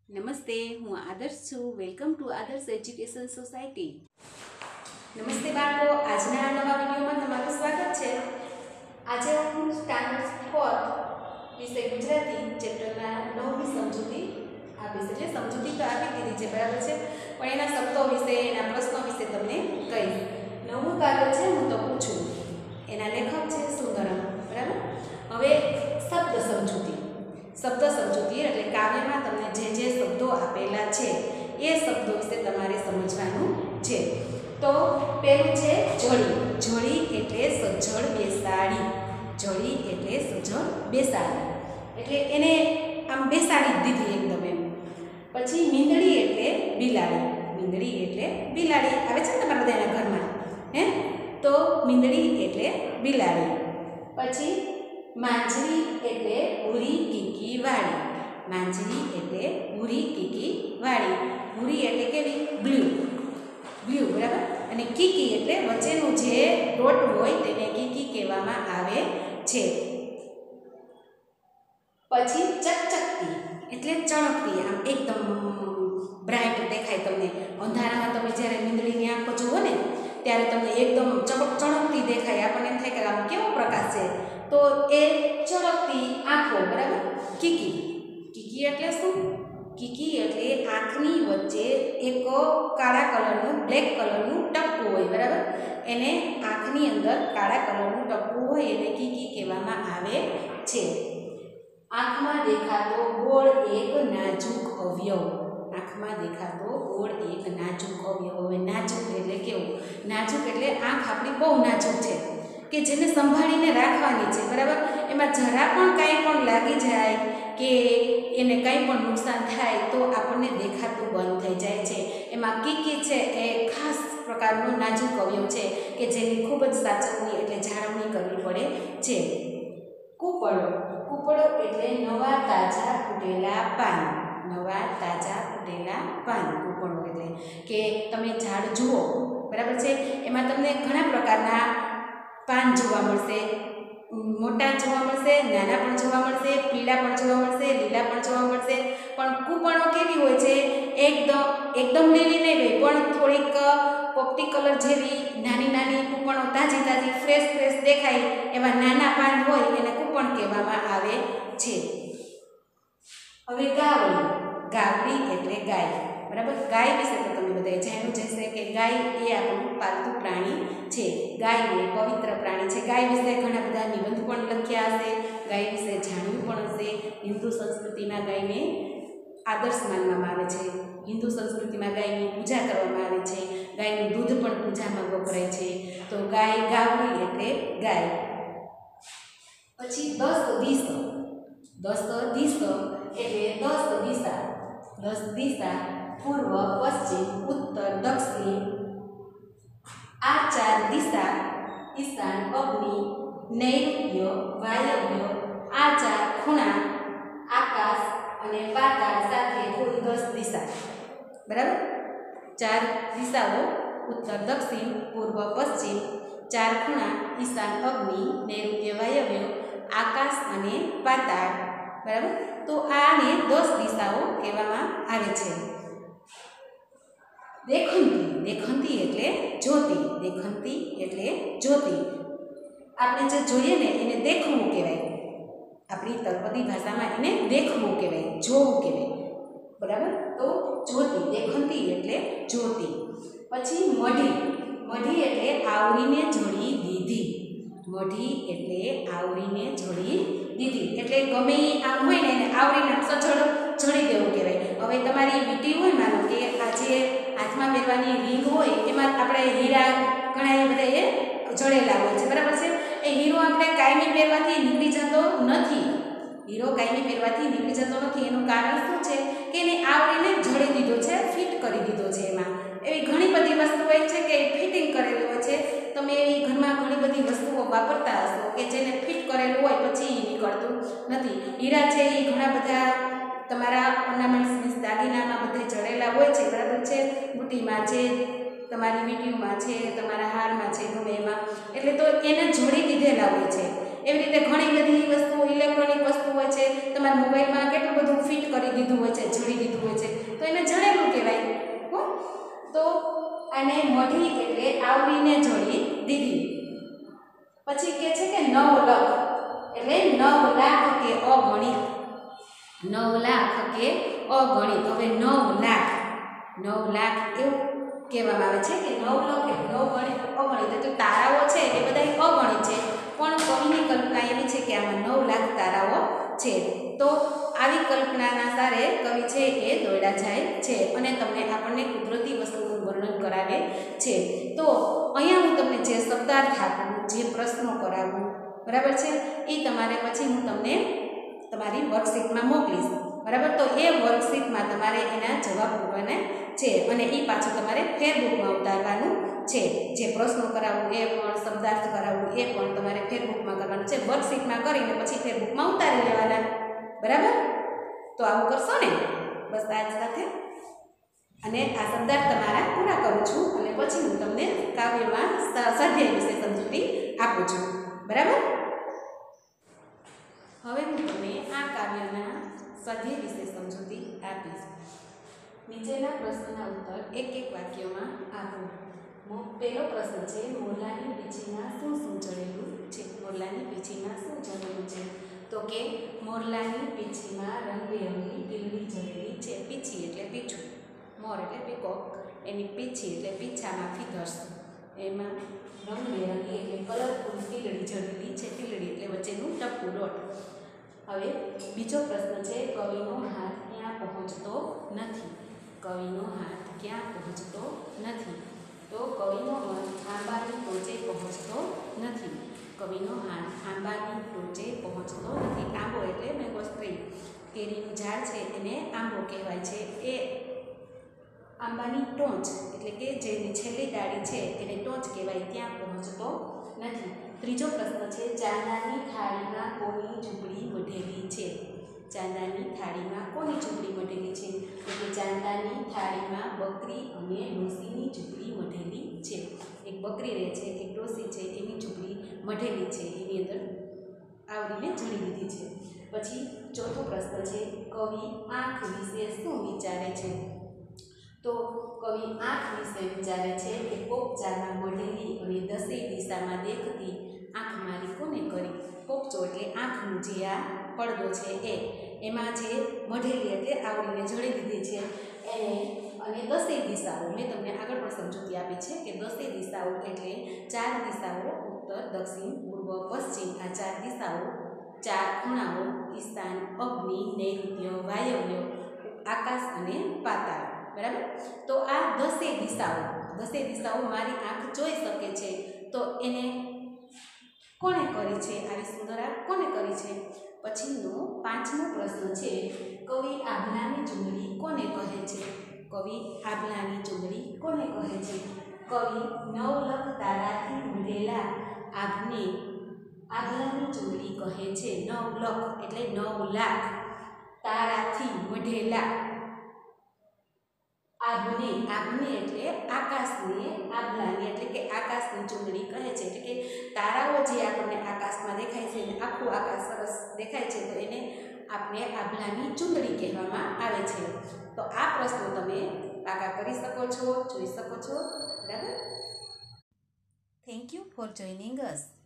નમસ્તે, હું આદર્શ છું. Welcome to Adarsh education society. નમસ્તે બાળકો, આજના નવા વિડીયોમાં તમારું સ્વાગત છે. આજે હું સ્ટાન્ડર્ડ 4 વિષય ગુજરાતી ચેપ્ટરના 9મી સમજૂતી આપીશ. એટલે સમજૂતી તો આપી દીધી છે, બરાબર છે, પણ એના શબ્દો વિશે, એના પ્રશ્નો વિશે તમને કહીશ. નવું કાર્ય છે હું તો પૂછું, એના લેખક છે સુંદરમ. બરાબર. હવે શબ્દ સમજૂતી. શબ્દ સમજૂતી એટલે કાવ્યમાં તમને જે શબ્દો આપેલા છે એ શબ્દો વિશે તમારે સમજવાનું છે. તો પહેલું છે જળી. જળી એટલે સજ્જડ બેસાડી. જળી એટલે સજ્જડ બેસાડી, એટલે એને આમ બેસાડી દીધી એકદમ એમ. પછી મીંદડી એટલે બિલાડી. મીંદડી એટલે બિલાડી આવે છે ને તમારા બધાના ઘરમાં, હે? તો મીંદડી એટલે બિલાડી. પછી માંજરી એટલે ભૂરી કીકી વાળી. માંજરી એટલે ભૂરી કીકી વાળી. ભૂરી એટલે કેવી? બ્લુ. બ્લુ, બરાબર. અને કીકી એટલે વચ્ચેનું જે ડોટ હોય તેને કીકી કહેવામાં આવે છે. પછી ચકચકતી એટલે ચણકતી, આમ એકદમ બ્રાઇટ દેખાય તમને. અંધારામાં તમે જ્યારે મીંદડીની આંખો જુઓ ને ત્યારે તમને એકદમ ચમકતી દેખાય. આપણને એમ થાય કે આમ કેવો પ્રકાશ છે, તો એ ચળકતી આંખો, બરાબર. કીકી. કીકી એટલે શું? કીકી એટલે આંખની વચ્ચે એક કાળા કલરનું, બ્લેક કલરનું ટપકું હોય, બરાબર. એને આંખની અંદર કાળા કલરનું ટપકું હોય એને કીકી કહેવામાં આવે છે. આંખમાં દેખાતો ગોળ એક નાજુક અવયવ. આંખમાં દેખાતો ગોળ એક નાજુક અવયવ. હવે નાજુક એટલે કેવું? નાજુક એટલે આંખ આપણી બહુ નાજુક છે કે જેને સંભાળીને રાખવાની છે, બરાબર. એમાં જરા પણ કાંઈ પણ લાગી જાય કે એને કંઈ પણ નુકસાન થાય તો આપણને દેખાતું બંધ થઈ જાય છે. એમાં કીકી છે એ ખાસ પ્રકારનું નાજુક અવયવ છે કે જેની ખૂબ જ સાચવણી એટલે જાળવણી કરવી પડે છે. કૂપળો. કૂપળો એટલે નવા તાજા ફૂટેલા પાન. નવા તાજા ફૂટેલા પાન. કૂપળો એટલે કે તમે ઝાડ જુઓ, બરાબર છે, એમાં તમને ઘણા પ્રકારના પાન જોવા મળશે. મોટા જોવા મળશે, નાના પણ જોવા મળશે, પીળા પણ જોવા મળશે, લીલા પણ જોવા મળશે. પણ કૂપણો કેવી હોય છે? એકદમ લીલી નહીં હોય, પણ થોડીક પોપટી કલર જેવી નાની નાની કૂપણો, તાજી તાજી ફ્રેશ દેખાય એવા નાના પાન હોય એને કૂપણ કહેવામાં આવે છે. હવે ગાવડી. ગાવડી એટલે ગાય, બરાબર. ગાય વિશે તો તમે બધાએ જાણ્યું જ હશે કે ગાય એ આપણું પાલતુ પ્રાણી છે. ગાય એ પવિત્ર પ્રાણી છે. ગાય વિશે ઘણા બધા નિબંધ પણ લખ્યા હશે, ગાય વિશે જાણ્યું પણ હશે. હિન્દુ સંસ્કૃતિમાં ગાયને આદર્શ માનવામાં આવે છે. હિન્દુ સંસ્કૃતિમાં ગાયની પૂજા કરવામાં આવે છે. ગાયનું દૂધ પણ પૂજામાં વપરાય છે. તો ગાય, ગાવડી એટલે ગાય. પછી 10 દિશા. 10 દિશા એટલે 10 દિશા. 10 દિશા પૂર્વ, પશ્ચિમ, ઉત્તર, દક્ષિણ. આ 4 દિશા ઈશાન, અગ્નિ, નૈઋત્ય, વાયવ્ય, આ 4 ખૂણા આકાશ અને પાતાળ સાથે કુલ 10 દિશા, બરાબર. 4 દિશાઓ ઉત્તર, દક્ષિણ, પૂર્વ, પશ્ચિમ, 4 ખૂણા ઈશાન, અગ્નિ, નૈઋત્ય, વાયવ્ય, આકાશ અને પાતાળ, બરાબર. તો આને 10 દિશાઓ કહેવામાં આવે છે. દેખંતી. દેખંતી એટલે જ્યોતિ. દેખંતી એટલે જ્યોતિ. આપણે જે જોઈએ ને એને દેખવું કહેવાય. આપણી તળપદી ભાષામાં એને દેખવું કહેવાય, જોવું કહેવાય, બરાબર. તો જ્યોતિ, દેખંતી એટલે જ્યોતિ. પછી મઢી. મઢી એટલે આવરીને જોડી દીધી. મઢી એટલે આવરીને જોડી દીધી, એટલે ગમે આમ હોય ને એને આવરીને સજ્જડ જોડી દેવું કહેવાય. હવે તમારી વીંટી હોય, માનો કે આજે હાથમાં પહેરવાની રીંગ હોય એમાં આપણે હીરા ઘણા બધા એ જડેલા હોય છે, બરાબર છે. એ હીરો આપણે કાયમી પહેરવાથી નીકળી જતો નથી. હીરો કાયમી પહેરવાથી નીકળી જતો નથી. એનું કારણ શું છે કે એને આવરીને જોડી દીધો છે, ફિટ કરી દીધો છે. એમાં એવી ઘણી બધી વસ્તુ હોય છે કે ફિટિંગ કરેલું હોય છે. તમે એવી ઘરમાં ઘણી બધી વસ્તુઓ વાપરતા હશો કે જેને ફિટ કરેલું હોય પછી નીકળતું નથી. હીરા છે એ ઘણા બધા તમારા ઓર્નામેન્ટ્સ મીન્સ દાગીનામાં બધે જડેલા હોય છે, બરાબર છે. બુટીમાં છે, તમારી વીંટીઓમાં છે, તમારા હારમાં છે, ગમે એમાં. એટલે તો એને જોડી દીધેલા હોય છે. એવી રીતે ઘણી બધી વસ્તુઓ ઇલેક્ટ્રોનિક વસ્તુ હોય છે, તમારા મોબાઈલમાં કેટલું બધું ફિટ કરી દીધું હોય છે, જડી દીધું હોય છે, તો એને જડેલું કહેવાય હો. તો આને મઢી એટલે આવરીને જડી દીધી. પછી કે છે કે 9 લાખ એટલે 9 લાખ કે અગણિત, 9 લાખ કે અગણિત. હવે 9 લાખ એવું કહેવામાં આવે છે કે 9 લાખ એટલે અગણિત. એટલે તારાઓ છે એ બધા અગણિત છે, પણ કવિની કલ્પના એવી છે કે આમાં 9 લાખ તારાઓ છે. તો આવી કલ્પનાના સારે કવિ છે એ દોડ્યા જાય છે અને તમને આપણને કુદરતી વસ્તુનું વર્ણન કરાવે છે. તો અહીંયા હું તમને જે શબ્દાર્થ આપું, જે પ્રશ્નો કરાવું, બરાબર છે, એ તમારે પછી હું તમને તમારી વર્કશીટમાં મોકલીશ, બરાબર. તો એ વર્કશીટમાં તમારે એના જવાબ પૂરવાના છે અને એ પાછું તમારે ફેરબુકમાં ઉતારવાનું છે. જે પ્રશ્નો કરાવવું એ પણ, શબ્દાર્થ કરાવવું એ પણ તમારે ફેરબુકમાં કરવાનું છે. વર્કશીટમાં કરીને પછી ફેરબુકમાં ઉતારી લેવાના, બરાબર. તો આવું કરશો ને? બસ આજ સાથે અને આ શબ્દાર્થ તમારા પૂરા કરું છું અને પછી હું તમને કાવ્યમાં સ્વાધ્યાય વિશે સમજૂતી આપું છું, બરાબર. હવે હું તમને આ કાવ્યના સ્વાધ્યાય વિશે સમજૂતી આપીશ. નીચેના પ્રશ્નના ઉત્તર એક વાક્યમાં આપો. પહેલો પ્રશ્ન છે, મોરલાની પીંછીમાં શું જડેલું છે? મોરલાની પીંછીમાં શું જડેલું છે? તો કે મોરલાની પીંછીમાં રંગબેરંગી ટીલડી જડેલી છે. પીંછી એટલે પીછું, મોર એટલે પીકોક, એની પીંછી એટલે પીંછામાં ફીધર્સ, એમાં રંગબેરંગી એટલે કલરફુલ ટીલડી જડેલી છે. ટીલડી એટલે વચ્ચેનું ટપકું ડોટ. હવે બીજો પ્રશ્ન છે, કવિનો હાથ ક્યાં પહોંચતો નથી? કવિનો હાથ ક્યાં પહોંચતો નથી? તો કવિનો હાથ આંબાની ટોચે પહોંચતો નથી. કવિનો હાથ આંબાની ટોચે પહોંચતો નથી. આંબો એટલે મેંગો ટ્રી, કેરીનું ઝાડ છે એને આંબો કહેવાય છે. એ આંબાની ટોચ એટલે કે જેની છેલ્લી ડાળી છે એને ટોચ કહેવાય, ત્યાં પહોંચતો નથી. ત્રીજો પ્રશ્ન છે, ચાંદાની થાળીમાં કોની ઝૂંપડી મઢેલી છે? ચાંદાની થાળીમાં કોની ઝૂંપડી મઢેલી છે? એટલે ચાંદાની થાળીમાં બકરી અને ડોશીની ઝૂંપડી મઢેલી છે. એક બકરી રહે છે, એક ડોશી છે, એની ઝૂંપડી મઢેલી છે, એની અંદર આવરીને જડી દીધી છે. પછી ચોથો પ્રશ્ન છે, કવિ આંખ વિશે શું વિચારે છે? તો કવિ આંખ વિશે વિચારે છે કે પોપચામાં મઢેલી અને દસેય દિશામાં દેખતી આંખ મારી કોને કરી? પોપચો એટલે આંખનું જે આ પડદો છે એમાં જે મઢેલી એટલે આવરીને જડી દીધી છે એને, અને દસેય દિશાઓ મેં તમને આગળ પણ સમજૂતી આપી છે કે દસેય દિશાઓ એટલે 4 દિશાઓ, ઉત્તર, દક્ષિણ, પૂર્વ, પશ્ચિમ. આ 4 દિશાઓ, 4 ખૂણાઓ, ઈશાન, અગ્નિ, નૈઋત્ય, વાયવ્ય, આકાશ અને પાતાળ, બરાબર. તો આ દસેય દિશાઓ મારી આંખ જોઈ શકે છે. તો એને કોણે કરી છે? આવી સુંદર આંખ કોને કરી છે? પછીનો 5મો પ્રશ્ન છે, કવિ આભલાની ચૂંદડી કોને કહે છે? કવિ આભલાની ચૂંદડી કોને કહે છે? કવિ 9 લાખ તારાથી મઢેલા આભને આભલાની ચૂંદડી કહે છે. 9 લાખ એટલે 9 લાખ તારાથી મઢેલા આભને એટલે આકાશને, આભલાને એટલે કે આકાશની ચૂંદડી કહે છે. એટલે કે તારાઓ જે આપણને આકાશમાં દેખાય છે ને આખું આકાશ સરસ દેખાય છે, તો એને આપણે આભલાની ચૂંદડી કહેવામાં આવે છે. તો આ પ્રશ્નો તમે પાકા કરી શકો છો, જોઈ શકો છો, બરાબર. Thank you for joining us.